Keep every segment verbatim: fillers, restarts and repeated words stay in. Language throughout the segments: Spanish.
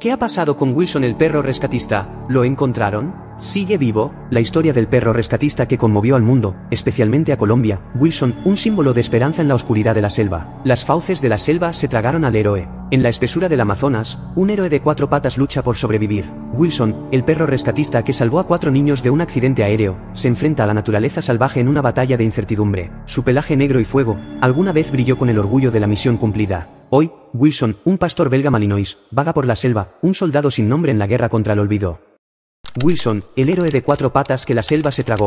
¿Qué ha pasado con Wilson el perro rescatista? ¿Lo encontraron? ¿Sigue vivo? La historia del perro rescatista que conmovió al mundo, especialmente a Colombia. Wilson, un símbolo de esperanza en la oscuridad de la selva. Las fauces de la selva se tragaron al héroe. En la espesura del Amazonas, un héroe de cuatro patas lucha por sobrevivir. Wilson, el perro rescatista que salvó a cuatro niños de un accidente aéreo, se enfrenta a la naturaleza salvaje en una batalla de incertidumbre. Su pelaje negro y fuego, alguna vez brilló con el orgullo de la misión cumplida. Hoy, Wilson, un pastor belga malinois, vaga por la selva, un soldado sin nombre en la guerra contra el olvido. Wilson, el héroe de cuatro patas que la selva se tragó.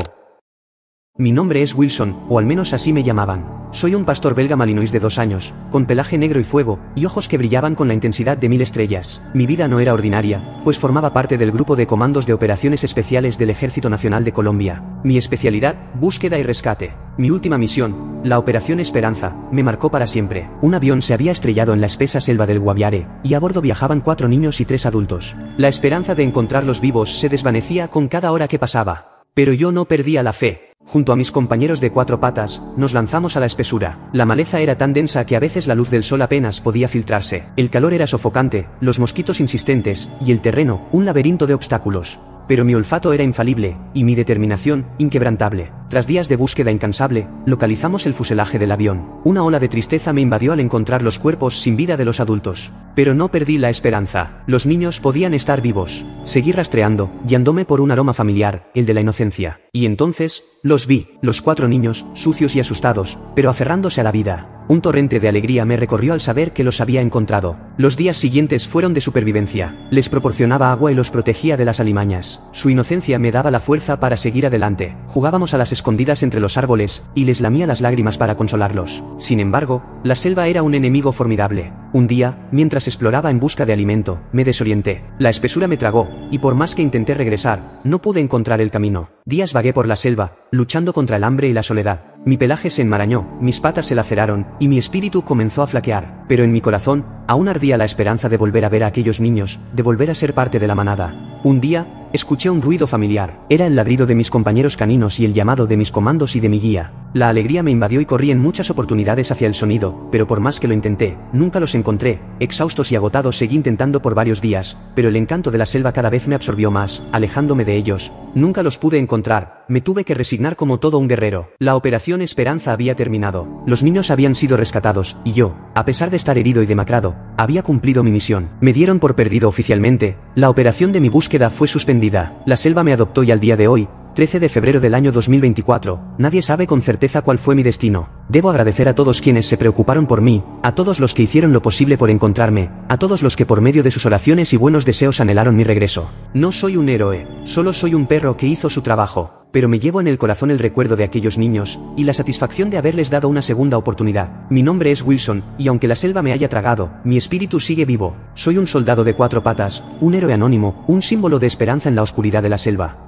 Mi nombre es Wilson, o al menos así me llamaban. Soy un pastor belga malinois de dos años, con pelaje negro y fuego, y ojos que brillaban con la intensidad de mil estrellas. Mi vida no era ordinaria, pues formaba parte del grupo de comandos de operaciones especiales del Ejército Nacional de Colombia. Mi especialidad, búsqueda y rescate. Mi última misión, la Operación Esperanza, me marcó para siempre. Un avión se había estrellado en la espesa selva del Guaviare, y a bordo viajaban cuatro niños y tres adultos. La esperanza de encontrarlos vivos se desvanecía con cada hora que pasaba. Pero yo no perdía la fe. Junto a mis compañeros de cuatro patas, nos lanzamos a la espesura. La maleza era tan densa que a veces la luz del sol apenas podía filtrarse. El calor era sofocante, los mosquitos insistentes, y el terreno, un laberinto de obstáculos. Pero mi olfato era infalible, y mi determinación, inquebrantable. Tras días de búsqueda incansable, localizamos el fuselaje del avión. Una ola de tristeza me invadió al encontrar los cuerpos sin vida de los adultos. Pero no perdí la esperanza. Los niños podían estar vivos. Seguí rastreando, guiándome por un aroma familiar, el de la inocencia. Y entonces, los vi, los cuatro niños, sucios y asustados, pero aferrándose a la vida. Un torrente de alegría me recorrió al saber que los había encontrado. Los días siguientes fueron de supervivencia. Les proporcionaba agua y los protegía de las alimañas. Su inocencia me daba la fuerza para seguir adelante. Jugábamos a las escondidas entre los árboles, y les lamía las lágrimas para consolarlos. Sin embargo, la selva era un enemigo formidable. Un día, mientras exploraba en busca de alimento, me desorienté. La espesura me tragó, y por más que intenté regresar, no pude encontrar el camino. Días vagué por la selva, luchando contra el hambre y la soledad. Mi pelaje se enmarañó, mis patas se laceraron, y mi espíritu comenzó a flaquear. Pero en mi corazón, aún ardía la esperanza de volver a ver a aquellos niños, de volver a ser parte de la manada. Un día, escuché un ruido familiar. Era el ladrido de mis compañeros caninos y el llamado de mis comandos y de mi guía. La alegría me invadió y corrí en muchas oportunidades hacia el sonido, pero por más que lo intenté, nunca los encontré. Exhaustos y agotados seguí intentando por varios días, pero el encanto de la selva cada vez me absorbió más, alejándome de ellos. Nunca los pude encontrar, me tuve que resignar como todo un guerrero. La Operación Esperanza había terminado. Los niños habían sido rescatados, y yo, a pesar de estar herido y demacrado, había cumplido mi misión. Me dieron por perdido oficialmente. La operación de mi búsqueda fue suspendida. La selva me adoptó y al día de hoy, trece de febrero del año dos mil veinticuatro, nadie sabe con certeza cuál fue mi destino. Debo agradecer a todos quienes se preocuparon por mí, a todos los que hicieron lo posible por encontrarme, a todos los que por medio de sus oraciones y buenos deseos anhelaron mi regreso. No soy un héroe, solo soy un perro que hizo su trabajo. Pero me llevo en el corazón el recuerdo de aquellos niños, y la satisfacción de haberles dado una segunda oportunidad. Mi nombre es Wilson, y aunque la selva me haya tragado, mi espíritu sigue vivo. Soy un soldado de cuatro patas, un héroe anónimo, un símbolo de esperanza en la oscuridad de la selva.